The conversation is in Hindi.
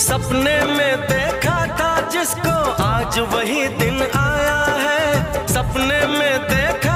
सपने में देखा था जिसको आज वही दिन आया है, सपने में देखा